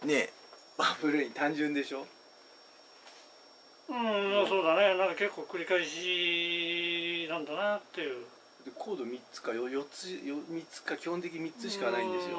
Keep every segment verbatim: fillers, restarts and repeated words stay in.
ねえバブルに単純でしょ。 うん、そうだね。なんか結構繰り返しなんだなっていう。 でコードみっつかよっつよみっつか基本的にみっつしかないんですよ。 うん、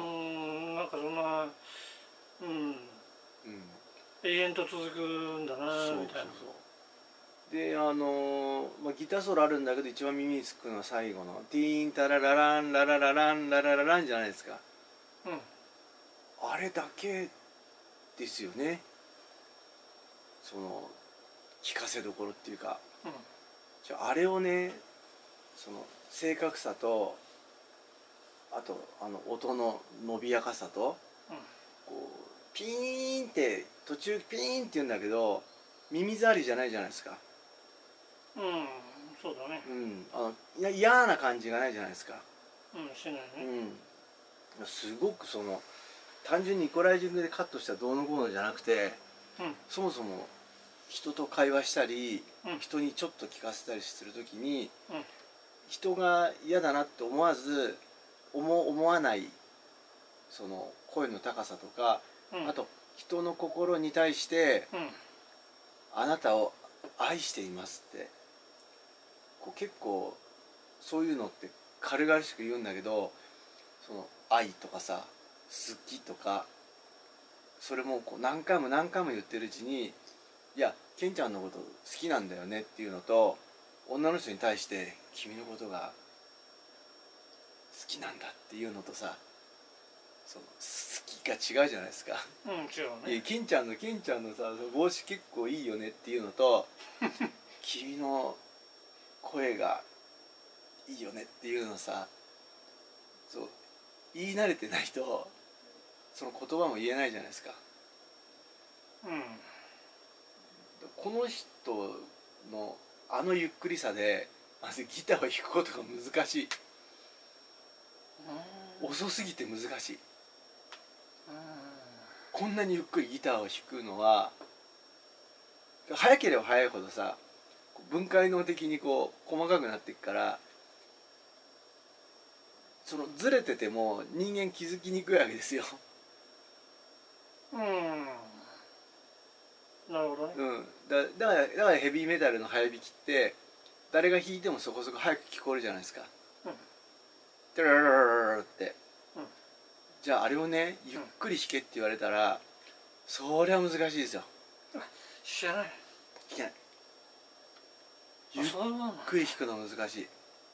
なんかそんな、うん、 うん永遠と続くんだなそうみたいな。 そうそうであのーまあ、ギターソロあるんだけど一番耳につくのは最後の「ティーンタララランラララランララララン」じゃないですか。 うん、 あれだけですよね、その聞かせどころっていうか。 うん、 じゃああれをね、その正確さとあとあの音の伸びやかさとこうピーンって途中ピーンって言うんだけど耳障りじゃないじゃないですか。 うん、そうだね。 うんあのいや嫌な感じがないじゃないですか。 うん、しないね。 うんすごくその単純にイコライジングでカットしたどうのこうのじゃなくて、 うん、 そもそも人と会話したり、 うん、 人にちょっと聞かせたりするときにうん、 人が嫌だなって思わず思思わないその声の高さとか、 うん、 あと人の心に対してうん、 あなたを愛していますってこう結構そういうのって軽々しく言うんだけど、その愛とかさ好きとかそれもこう何回も何回も言ってるうちに、いやケンちゃんのこと好きなんだよねっていうのと、女の人に対して君のことが好きなんだっていうのとさ、その好きが違うじゃないですか。 うん、違ういやね。 ケンちゃんのケンちゃんのさ帽子結構いいよねっていうのと君の声がいいよねっていうのさ、そう言い慣れてないとその言葉も言えないじゃないですか。 うん、 この人のあのゆっくりさでまずギターを弾くことが難しい。遅すぎて難しい。こんなにゆっくりギターを弾くのは早ければ早いほどさ分解能的にこう細かくなっていくから、そのずれてても人間気づきにくいわけですよ。 うん、なるほどね。 うん、だだからだからヘビーメタルの早弾きって誰が弾いてもそこそこ早く聞こえるじゃないですか。 うん、 テラララララって、 うん、 じゃああれをねゆっくり弾けって言われたらそりゃ難しいですよ。 知らない。 弾けない。 ゆっくり弾くの難しい。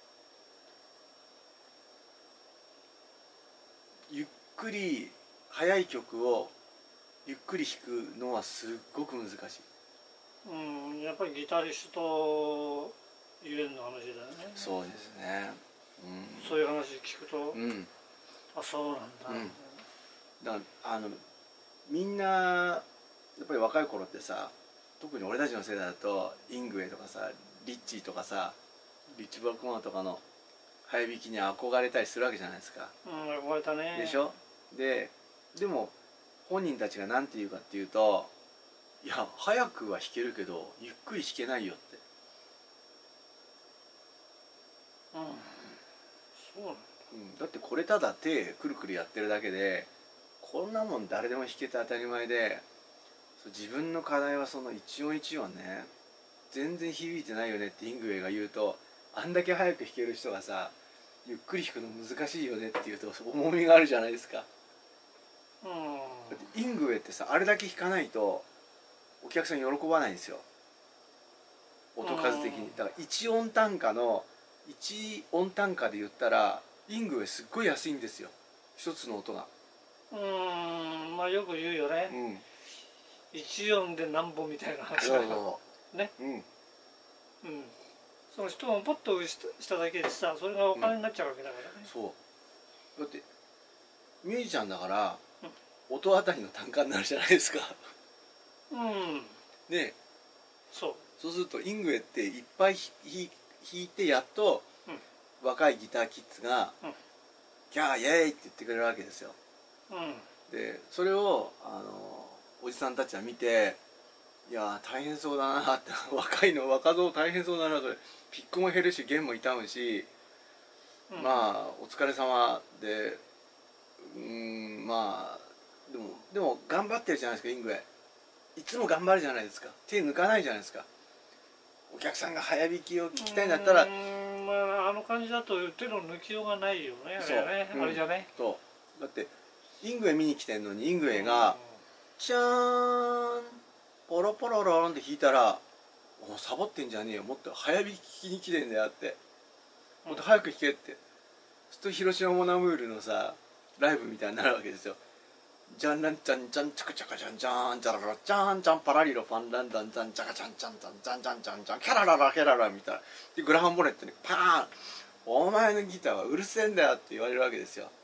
ゆっくり速い曲をゆっくり弾くのはすっごく難しい。 うん、やっぱりギタリストゆえんの話だよね。 そうですね、 うん、そういう話聞くと、 うん、 あ、そうなんだ、 うん、だからあのみんなやっぱり若い頃ってさ、特に俺たちの世代だとイングウェイとかさリッチーとかさリッチ・バックマンとかの早弾きに憧れたりするわけじゃないですか。 うん、憧れたね。 でしょ。ででも本人たちが何て言うかっていうと、いや早くは弾けるけどゆっくり弾けないよって。 うん、そうなんだ、 うん、だってこれただ手くるくるやってるだけでこんなもん誰でも弾けて当たり前で、自分の課題はその一音一音ね全然響いてないよねってイングウェイが言うと、あんだけ早く弾ける人がさゆっくり弾くの難しいよねって言うと重みがあるじゃないですか。 うん、 だってイングウェイってさあれだけ弾かないとお客さん喜ばないんですよ、音数的に。だからいち音単価のいち音単価で言ったらイングウェイすっごい安いんですよ、一つの音が。 うん、まあよく言うよね、 うん、 一音でなんぼみたいな話そうだよそうね。 うん、 うん、その人をポッとしただけでさそれがお金になっちゃうわけだからね、 うん、そうだってミュージシャンだから、うん、音あたりの単価になるじゃないですか。 うんね、 そうそうするとイングウェイっていっぱい弾いてやっと、うん、若いギターキッズが、うん、キャーイエーイって言ってくれるわけですよ。 うん、 でそれをあのおじさんたちは見て、いや大変そうだなって若いの若造大変そうだなと、ピックも減るし弦も傷むし、うん、まあお疲れ様で、うんまあでもでも頑張ってるじゃないですか、イングウェイ。いつも頑張るじゃないですか。手抜かないじゃないですか。お客さんが早弾きを聞きたいんだったら、 うーん、まあ、あの感じだと手の抜きようがないよね、あれはね、 そう、うんあれじゃね。 そうだってイングウェイ見に来てんのに、イングウェイが「チャーンポロポロロン」って弾いたら「お前サボってんじゃねえよ、もっと早弾きに来てんだよ」って、もっと早く弾けって。すると広島モナムールのさライブみたいになるわけですよ。じゃんらんちゃんちゃんチャカチャカチャンチャンチャララチャンチャンパラリロファンランダンチャンチャカチャンチャンチャンチャンチャンチャンチャンキャラララキャララみたいなで、グラハンボネットにパーン「お前のギターはうるせえんだよ」って言われるわけですよ。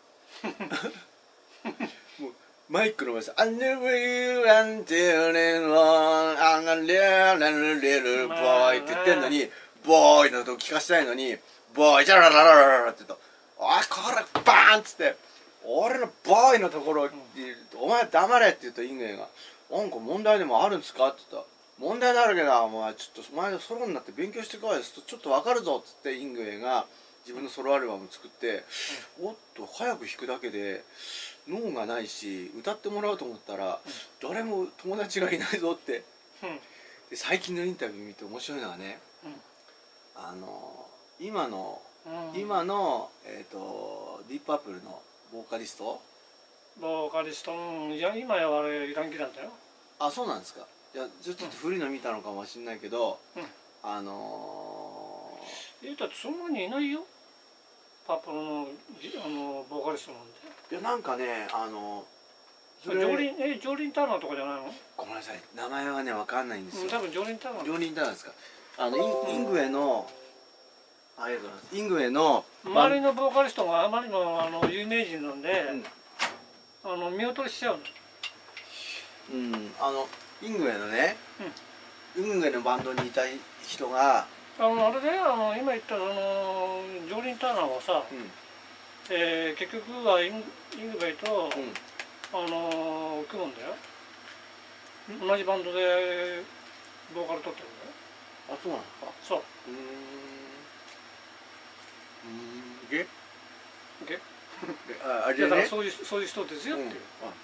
もうマイクの前で「I never you until it long I'm a little little boy」って言ってんのに「ボーイ」のとこ聞かせたいのに「ボーイジャララララララ」って言うと「おいこれバーン」っつって「俺のボーイのところお前黙れ」って言うとイングウェイが「なんか問題でもあるんですか?」って言ったら「問題だらけだお前ちょっとお前ソロになって勉強してこい」ちょっと分かるぞっつってイングウェイが自分のソロアルバム作って、うん、おっと早く弾くだけで脳がないし歌ってもらおうと思ったら、うん、誰も友達がいないぞって、うん、で最近のインタビュー見て面白いのはね、うん、あの今の、うん、今の、えーと、ディープパープルのボーカリストボーカリスト、うん、いや今やあれイランキなんだよ。 あ、そうなんですか。いやちょっと古いの見たのかもしれないけど、うん、あのー、えだってそんなにいないよパープルの、あのボーカリストなんで。 いやなんかねあのジョーリンえジョーリン・ターナーとかじゃないの？ ごめんなさい名前はね分かんないんですよ、うん、 多分ジョーリン・ターナージョーリン・ターナーですか。あのイン、イングウェイのありがとうございますイングウェイの周りのボーカリストがあまりの、あの有名人なんで、うん、あの見劣りしちゃうの。 うんあのイングウェイのね、うん、イングウェイのバンドにいた人があのあれであの今言ったあのジョーリン・ターナーはさ、うんえー、結局はイン、イングウェイと、うんあのー、組むんだよ。同じバンドでボーカル取ってるんだよ。 あ、そうなんですか。 そう。うーん。うん。ゲ？ ゲ？ あ、あれね。 だからそういうそういう人ですよっていう。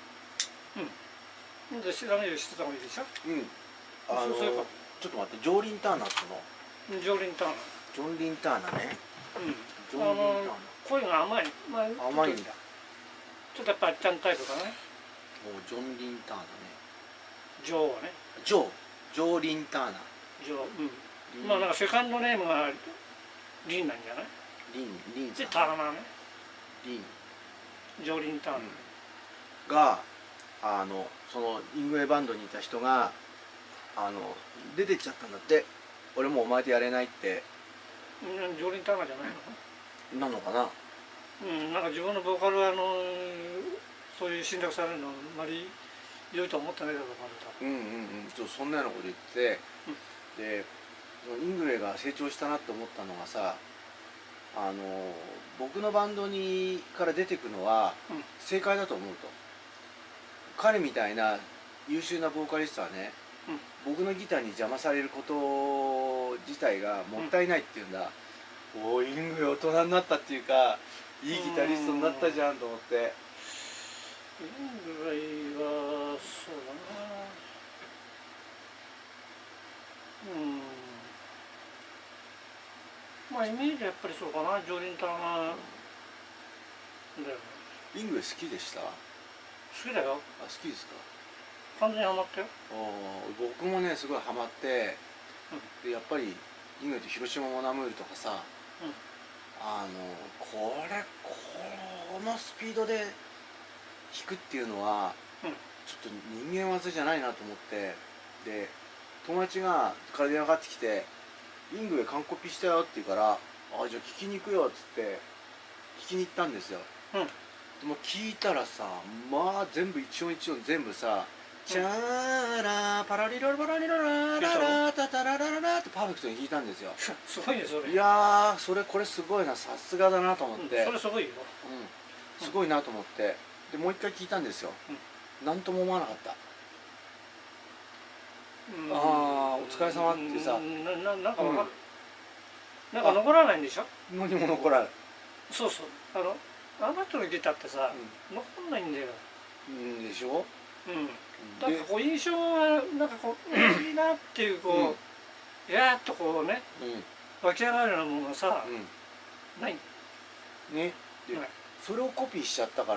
うん。うん。で調べるしてた方がいいでしょ。うん。 あのー、そうそうちょっと待って、ジョーリン・ターナーっての。ジョーリン・ターナー。 ジョーリン・ターナーね。 うん。ジョーリン・ターナー。声が甘い。まあ、 甘いんだ。 ちょっとやっぱあっちゃんタイプかね。 ジョンリン・ターナーね。 ジョーはね。 ジョー。ジョーリン・ターナー。 ジョー。うん。まあなんかセカンドネームがリンなんじゃない？ リン、リンさん。 でターナーね。 リン。 ジョーリン・ターナー。 うん、が、あのそのイングウェイバンドにいた人があの出てっちゃったんだって。俺もうお前とやれないって。 ジョーリン・ターナーじゃないの？なのかな。 うん、なんか自分のボーカルはあのそういう信託されるのあまり良いと思ってないだろうから。 うんうんうんちょっとそんなようなこと言って、うん、でイングウェイが成長したなって思ったのがさあの僕のバンドにから出てくのは正解だと思うと、うん、彼みたいな優秀なボーカリストはね、うん、僕のギターに邪魔されること自体がもったいないっていうんだ、うん、おーイングウェイ大人になったっていうかいいギタリストになったじゃんと思って。 イングウェイはそうだな。うんまあイメージはやっぱりそうかな。ジョーリン・ターナーだよね。 イングウェイ好きでした？好きだよ。 あ、好きですか？ 完全にハマったよ。 僕もねすごいハマって、うん、でやっぱりイングウェイって広島モナムールとかさ、うんあのこれこのスピードで弾くっていうのは、うん、ちょっと人間技じゃないなと思ってで友達がから電話かかってきて「イングウェイ完コピしたよ」って言うから「あじゃあ聞きに行くよ」っつって聞きに行ったんですよ、うん、でも聞いたらさまあ全部一音一音全部さチャーラーパラリロパラリロラララタタララララってパーフェクトに弾いたんですよ。 すごいねそれ。 いやーそれこれすごいなさすがだなと思って、 うん、それすごいよ、 うん、すごいなと思ってでもう一回聞いたんですよ、うん、なんとも思わなかった、うん、ああお疲れ様ってさな, な, なんかわかる、うん、なんか残らないんでしょ。 何も残らない。 そうそうあのあの人のギターってさ、うん、残んないんだよ。 うんでしょ。 うんだからこう印象はなんかこういいなっていうこう、やーっとこうね、湧き上がるようなものがさ、ないね。でそれをコピーしちゃったから、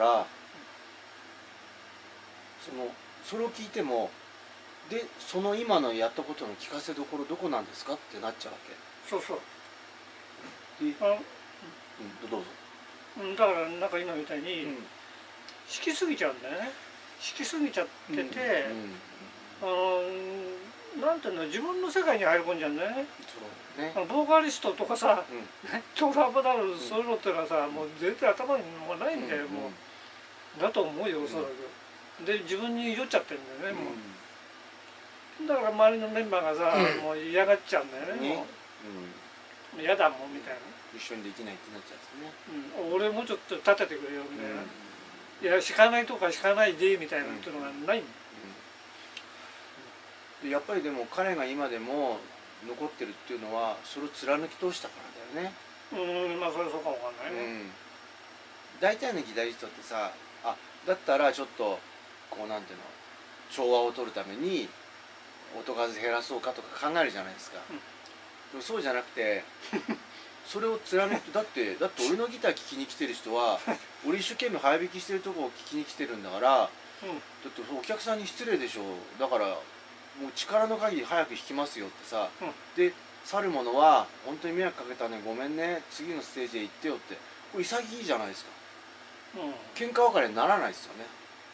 そのそれを聞いてもでその今のやったことの聞かせどころどこなんですかってなっちゃうわけ。 そうそうで、 あ、 うん、どうぞ。 だからなんか今みたいに、うん、引きすぎちゃうんだよね。引きすぎちゃってて、うんうん、あのなんていうの自分の世界に入り込んじゃうんだよね。そうね、ボーカリストとかさ、うん、トラブダル、そういうのってのはさ、もう全然頭にもないんだよ、うん、もうだと思うよおそらく、うん、で自分に酔っちゃってるんだよね、もう、うん、だから周りのメンバーがさ、うん、もう嫌がっちゃうんだよね、ね、もう、うん、嫌だもんみたいな、 一緒にできないってなっちゃうんですね、うん、俺もうちょっと立ててくれよみたいな、うん、いや敷かないとか敷かないでみたいなっていうのがないんだ、 うん、でやっぱりでも彼が今でも残ってるっていうのはそれを貫き通したからだよね。 うん、まあそれはそうかもわかんないね、うん、 大体のギタリストってさ、あだったらちょっとこうなんていうの調和を取るために音数減らそうかとか考えるじゃないですか、うん、でもそうじゃなくてそれを貫くだってだって俺のギター聴きに来てる人は俺一生懸命早弾きしてるとこを聴きに来てるんだから、うん、だってお客さんに失礼でしょ。だからもう力の限り早く弾きますよってさ、うん、で去る者は本当に迷惑かけたねごめんね次のステージへ行ってよってこれ潔いじゃないですか、うん、喧嘩別れにならないですよね。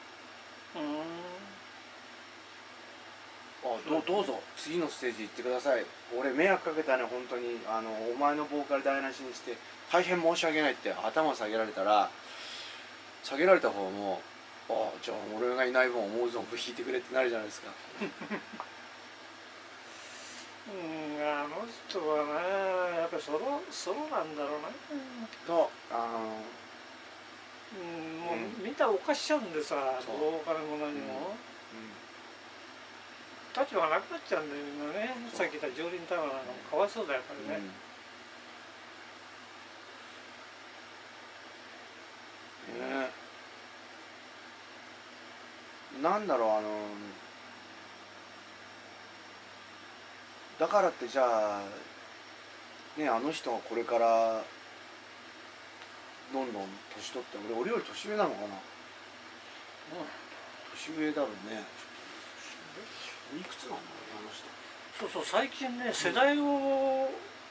うん、あ ど, どうぞ次のステージ行ってください俺迷惑かけたね本当にあのお前のボーカル台無しにして大変申し訳ないって頭下げられたら下げられた方もああじゃあ俺がいない分思う存分弾いてくれってなるじゃないですかうんあの人はなやっぱりソロソロなんだろうなとあのうんもう、うん、みんなおかしちゃうんでさボーカルも何も、うんうん、立場がなくなっちゃうんだよ今ね。さっき言ったジョーリン・タワーのかわいそうだよやっぱりね、 うんねなんだろうあのだからってじゃあねあの人がこれからどんどん年取って俺俺より年上なのかな、うん、年上だろうね。いくつなんだろうあの人。 そうそう最近ね世代を、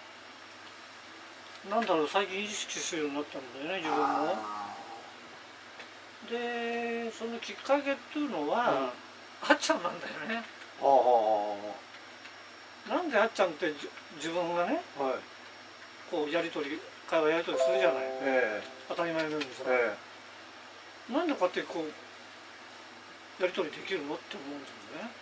うん、なんだろう最近意識するようになったんだよね自分も。でそのきっかけっていうのは、うん、あっちゃんなんだよね。ああなんであっちゃんって自分がね、はい、こうやり取り会話やり取りするじゃない、えー、当たり前のようにさ、えー、なんでこうやってこうやり取りできるのって思うんですよね。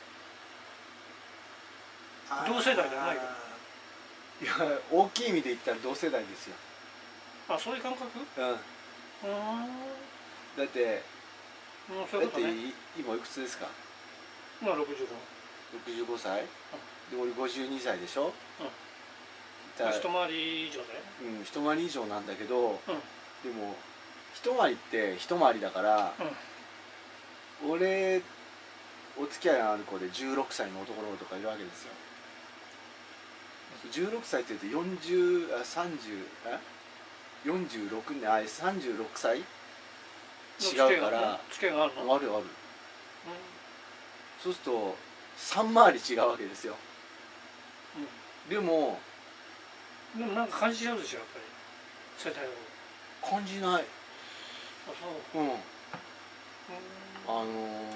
同世代じゃないか。 いや大きい意味で言ったら同世代ですよ。 あそういう感覚。うんうんだって、 うん、そういうことね、 だって今いくつですか。 今ろくじゅうご。 ろくじゅうごさい、うん、で俺ごじゅうにさいでしょ、うんまあ、一回り以上だよ。 うん一回り以上なんだけど、うん、でも一回りって一回りだから、うん、俺お付き合いのある子でじゅうろくさいの男の子とかいるわけですよ。じゅうろくさいって言うとよんじゅうあさんじゅうあよんじゅうろくねんあさんじゅうろくさい違うから付けがあるの。 あるある、うん、そうするとさん回り違うわけですよ、うん、でもでもなんか感じちゃうでしょやっぱり世代を。 感じない。あそううん、うん、あのー、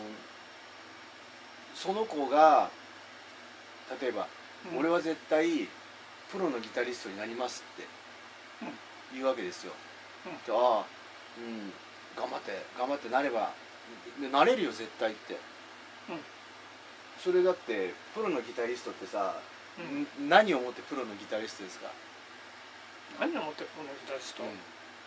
その子が例えば、うん、俺は絶対プロのギタリストになりますって言うわけですよ、うん、ああうん頑張って頑張ってなればなれるよ絶対って、うん、それだってプロのギタリストってさ、うん、何をもってプロのギタリストですか。 何をもってプロのギタリスト、うんうん、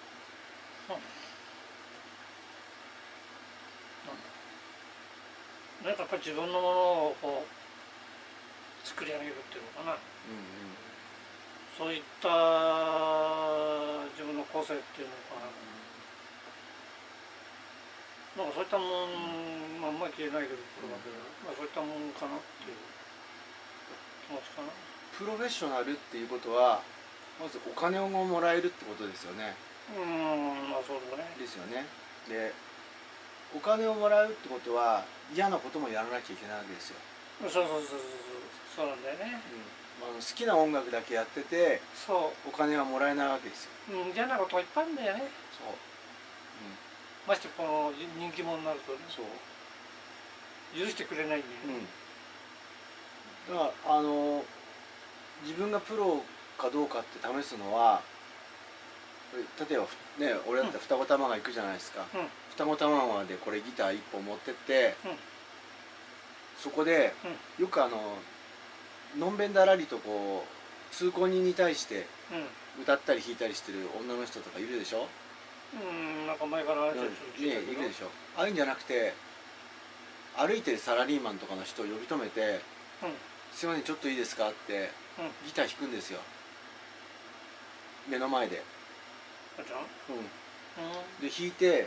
なんかやっぱり自分のものをこう作り上げるっていうのかな、うんうん、そういった自分の個性っていうのかな、なんかそういったもんまああんまり消えないけどプロだけど、まあそういったもんかなっていう気持ちかな。 プロフェッショナルっていうことはまずお金をもらえるってことですよね。 うん、まあそうだね。 ですよね。でお金をもらうってことは嫌なこともやらなきゃいけないわけですよ。 そうそうそうそうそうなんだよね。 うん、あの好きな音楽だけやっててそうお金はもらえないわけですよ。 うん、嫌なことがいっぱいあるんだよね。 そう、 ましてこの人気者になるとね、 そう許してくれないんだよね。 うん、だからあの自分がプロかどうかって試すのは例えばね、俺だったら二子玉川行くじゃないですか、うん、二子玉川でこれギター一本持ってって、うん、そこで、うん、よくあののんべんだらりとこう通行人に対して歌ったり弾いたりしてる女の人とかいるでしょ。 うん、なんか前からある人いるでしょ。ああいうんじゃなくて歩いてるサラリーマンとかの人を呼び止めて、うん、すいませんちょっといいですかって、うん、ギター弾くんですよ、目の前で。うん、で弾いて、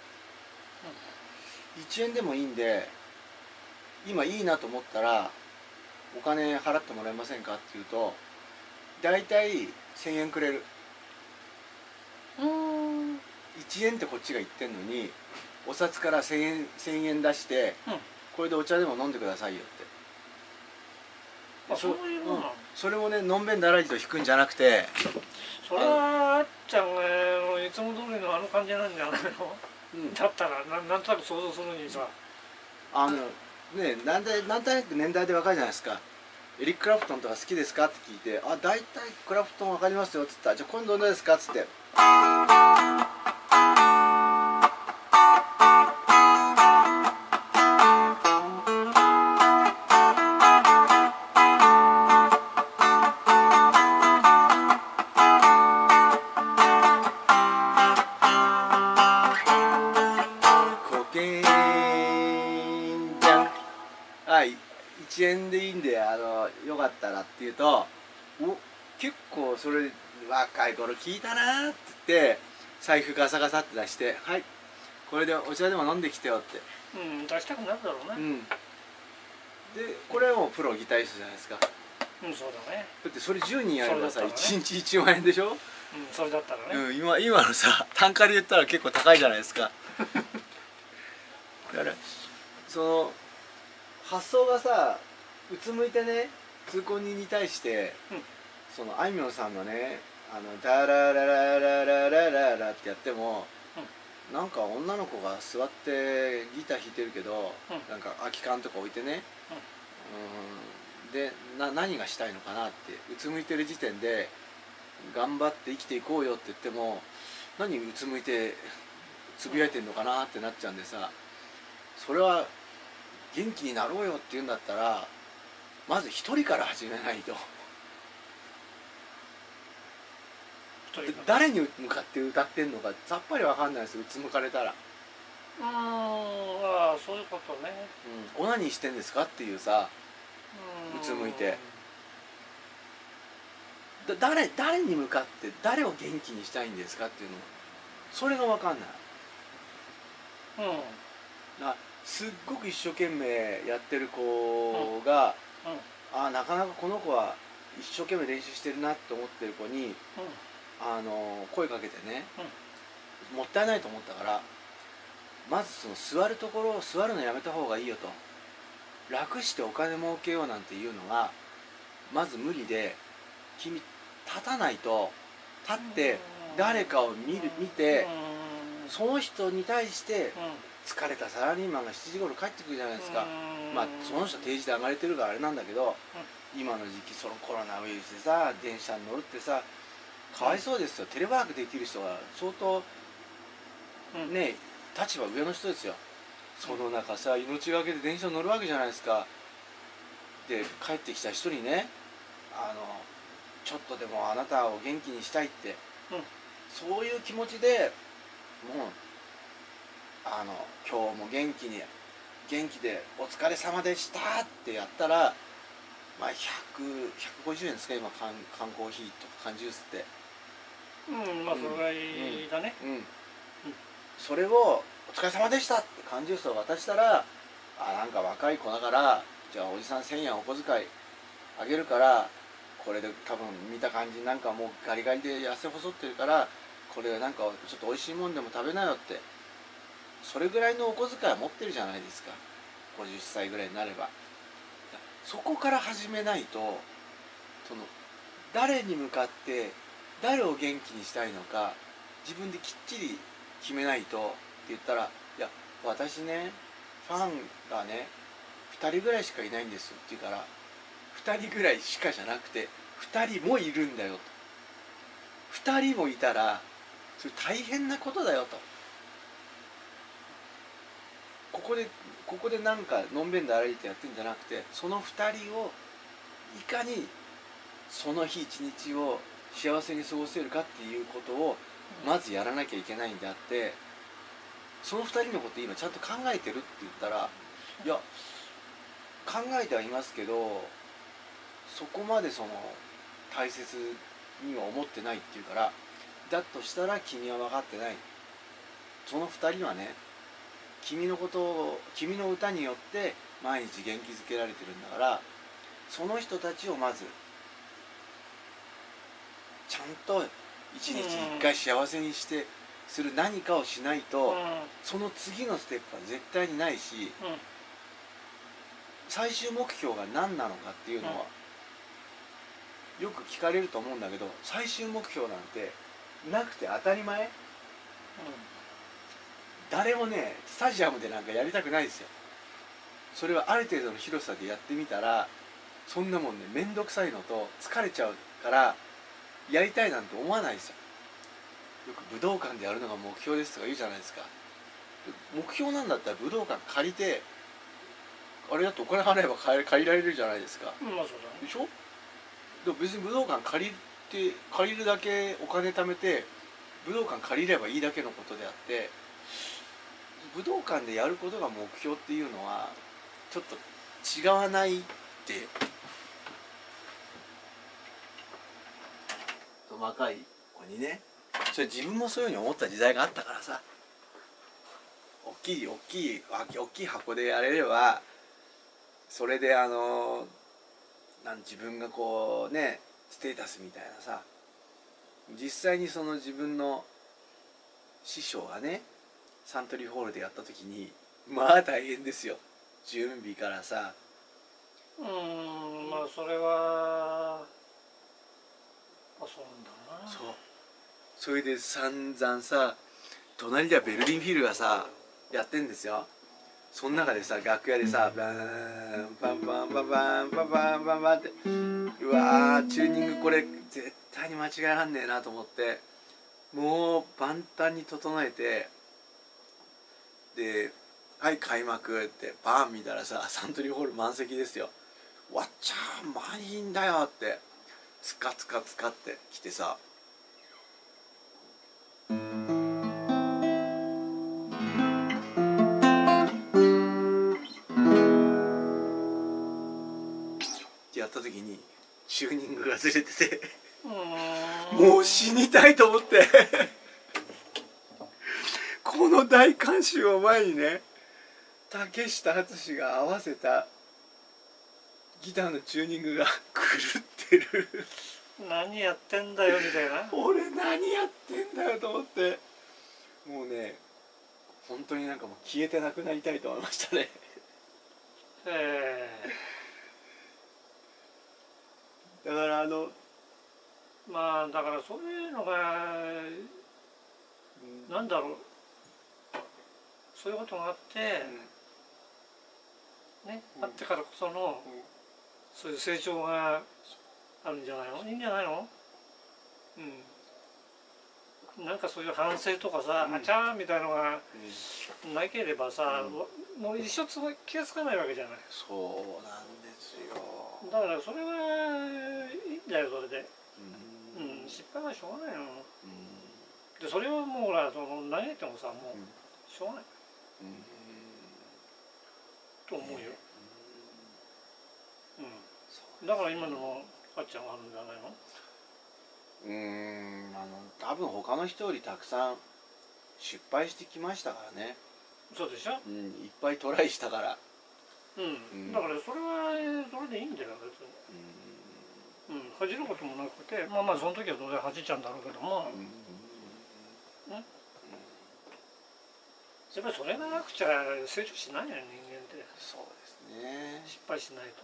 うん、いちえんでもいいんで今いいなと思ったらお金払ってもらえませんかって言うと大体せんえんくれる。うん、いちえんってこっちが言ってんのにお札からせんえん、せんえん出して、うん、これでお茶でも飲んでくださいよって。 あ、そういうものなの？ それもねのんべんだらりと弾くんじゃなくて、 それはあっちゃんがいつも通りのあの感じなんじゃないの、うん、だったら な, なんとなく想像するにさあのねなんとなく年代で分かるじゃないですか。エリック・クラプトンとか好きですかって聞いて「あ大体クラプトン分かりますよ」っつったら「じゃあ今度どうですか」っつって。いちえんでいいんであのよかったらって言うとお結構それ若い頃聞いたなって言って財布ガサガサって出して「はいこれでお茶でも飲んできてよ」って。 うん出したくなるだろうね。うん、 でこれはもうプロギタリストじゃないですか。 うんそうだね。 だってそれじゅうにんやればさ、ね、いちにちいちまんえんでしょ。うんそれだったらね。 うん今今のさ単価で言ったら結構高いじゃないですか。だからその発想がさうつむいてね通行人に対して、うん、そのあいみょんさんのね「あのダララララララララ」ってやっても、うん、なんか女の子が座ってギター弾いてるけど、うん、なんか空き缶とか置いてね、うん、でな何がしたいのかなってうつむいてる時点で頑張って生きていこうよって言っても何うつむいてつぶやいてんのかなってなっちゃうんでさ、それは元気になろうよって言うんだったらまず一人から始めないと。誰に向かって歌ってんのかさっぱり分かんないですよ、うつむかれたら。 うん、ああそういうことね。 うん、オナニーしてんですかっていうさ、うつむいてだ誰誰に向かって誰を元気にしたいんですかっていうのそれが分かんない。うん、だすっごく一生懸命やってる子が、うんうん、あなかなかこの子は一生懸命練習してるなって思ってる子に、うん、あの声かけてね、うん、もったいないと思ったからまずその座るところを座るのやめた方がいいよと、楽してお金儲けようなんていうのがまず無理で、君立たないと立って誰かを見る見てその人に対して疲れたサラリーマンがしちじ頃帰ってくるじゃないですか。まあその人定時で上がれてるからあれなんだけど、今の時期そのコロナウイルスでさ電車に乗るってさかわいそうですよ。テレワークできる人が相当ね立場上の人ですよ。その中さ命がけで電車に乗るわけじゃないですか。で帰ってきた人にねあのちょっとでもあなたを元気にしたいって、うん、そういう気持ちでもうあの今日も元気に元気でお疲れ様でしたってやったらまあひゃく、ひゃくごじゅうえんですか今缶缶コーヒーとか缶ジュースって。 うんまあそれぐらいだね。 うん、うんうん、それをお疲れ様でしたって缶ジュースを渡したらあなんか若い子だからじゃあおじさんせんえんお小遣いあげるからこれで多分見た感じなんかもうガリガリで痩せ細ってるからこれなんかちょっとおいしいもんでも食べなよってそれぐらいのお小遣いは持ってるじゃないですかごじゅっさいぐらいになればそこから始めないとその誰に向かって誰を元気にしたいのか自分できっちり決めないとって言ったらいや私ねファンがねふたりぐらいしかいないんですって言うからふたりぐらいしかじゃなくてふたりもいるんだよとふたりもいたらそれ大変なことだよとここでここでなんかのんべんだらりってやってんじゃなくてそのふたりをいかにその日一日を幸せに過ごせるかっていうことをまずやらなきゃいけないんであってそのふたりのこと今ちゃんと考えてるって言ったらいや考えてはいますけどそこまでその大切には思ってないっていうからだとしたら君は分かってないそのふたりはね君のことを君の歌によって毎日元気づけられてるんだからその人たちをまずちゃんと一日一回幸せにしてする何かをしないと、うん、その次のステップは絶対にないし、うん、最終目標が何なのかっていうのは、うん、よく聞かれると思うんだけど最終目標なんてなくて当たり前、うん、誰もねスタジアムでなんかやりたくないですよ。それはある程度の広さでやってみたらそんなもんね面倒くさいのと疲れちゃうからやりたいなんて思わないですよ。よく武道館でやるのが目標ですとか言うじゃないですか。目標なんだったら武道館借りてあれだとお金払えば借り借りられるじゃないですか、 うんまあそうだね、 でしょ。でも別に武道館借りて借りるだけお金貯めて武道館借りればいいだけのことであって武道館でやることが目標っていうのはちょっと違わないって若い子にねそれ自分もそういうふうに思った時代があったからさ大きい大きい大きい箱でやれればそれであのなん自分がこうねステータスみたいなさ実際にその自分の師匠がねサントリーホールでやった時にまあ大変ですよ準備からさうーんまあそれはあそうなんだなそうそれで散々さ隣ではベルリンフィルがさやってんですよ。その中でさ楽屋でさバーンパンパンパンパンパンパンパンパンってうわーチューニングこれ絶対に間違えらんねえなと思ってもう万端に整えてではい開幕ってバーン見たらさサントリーホール満席ですよ。わっちゃー満員だよってつかつかつかって来てさってやった時にチューニングがずれててもう死にたいと思ってこの大観衆を前にね竹下敦が合わせたギターのチューニングが狂ってる何やってんだよみたいな俺何やってんだよと思ってもうね本当になんかもう消えてなくなりたいと思いましたねえー、だからあのまあだからそういうのが、うん、なんだろうそういうことがあって、うん、ね、うん、あってからこその、うん、そういう成長があるんじゃないのいいんじゃないのうんなんかそういう反省とかさ、うん、あちゃーみたいのがなければさ、うん、もう一生気がつかないわけじゃない。 そうなんですよ。 だからそれはいいんだよそれで、うん、うん、失敗はしょうがないの、うん、でそれはもうほらその何言ってもさもうしょうがない、うん、と思うよ、うん、だから今のあっちゃんがあるんじゃないの。 うーんあの多分他の人よりたくさん失敗してきましたからね。 そうでしょ、 うん、いっぱいトライしたからうん、だからそれはそれでいいんだよ別に。うん、恥じることもなくて、まあまあその時は当然恥じちゃうんだろうけども、うん、やっぱりそれがなくちゃ成長しないよね人間って。 そうですね。 失敗しないと。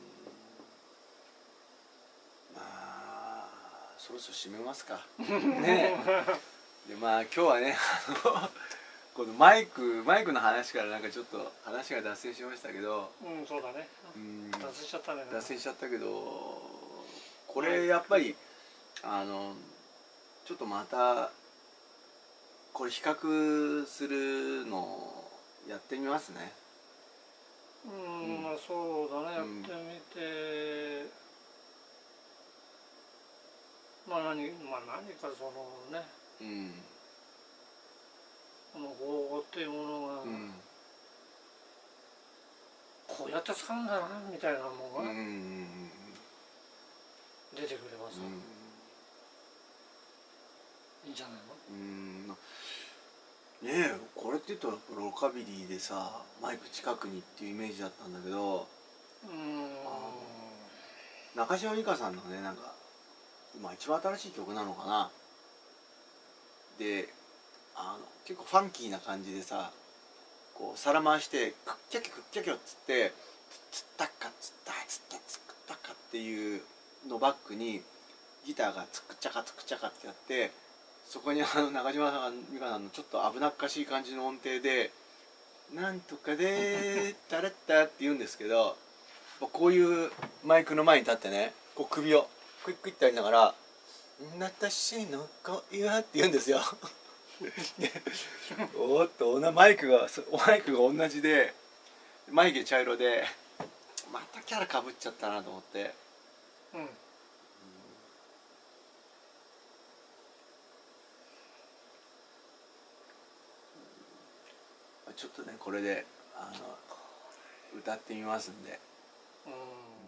まあそろそろ締めますかね。でまあ今日はねあのこのマイクマイクの話からなんかちょっと話が脱線しましたけど、 うんそうだね、うん、脱線しちゃったね。 脱線しちゃったけど、これやっぱりあのちょっとまたこれ比較するのをやってみますね。 うん、うん、まあそうだね、やってみて、うん、まあ何まあ何かそのね、うん、この方法っていうものが、うん、こうやって使うんだなみたいなものが出てくればさ、うん、いいんじゃないの。うんねえ、これって言ったらロカビリーでさマイク近くにっていうイメージだったんだけど、うん、中島美嘉さんのねなんか今一番新しい曲なのかなで、あの結構ファンキーな感じでさ、こう皿回してクッキャキクッキャキョっつってツッタッカツッタツッタツッタッカっていうのバックにギターがツクチャカツクチャカってやって、そこにあの中島美嘉さんのちょっと危なっかしい感じの音程でなんとかでータラッタって言うんですけど、こういうマイクの前に立ってね、こう首をクイックイってやりながら私の恋はって言うんですよ。でおっとマイクがマイクが同じで眉毛茶色でまたキャラかぶっちゃったなと思って、うん、うん、ちょっとねこれであの歌ってみますんで、うん